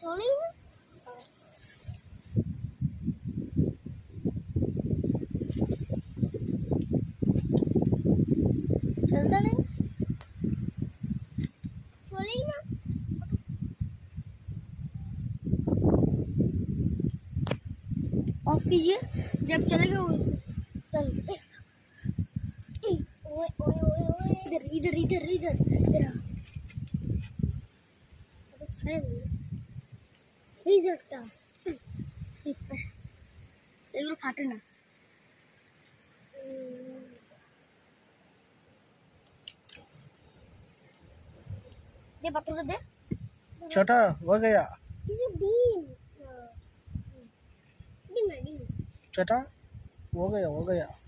थोड़ी है। चलता नहीं थोड़ी ना। ऑफ कीजिए जब चलेगा। चल ओए ओए ओए ओए इधर इधर इधर इधर इधर नहीं सकता এগুলো ফাটে না। दे पत्थर दे। छोटा हो गया। बीम छोटा हो गया हो गया।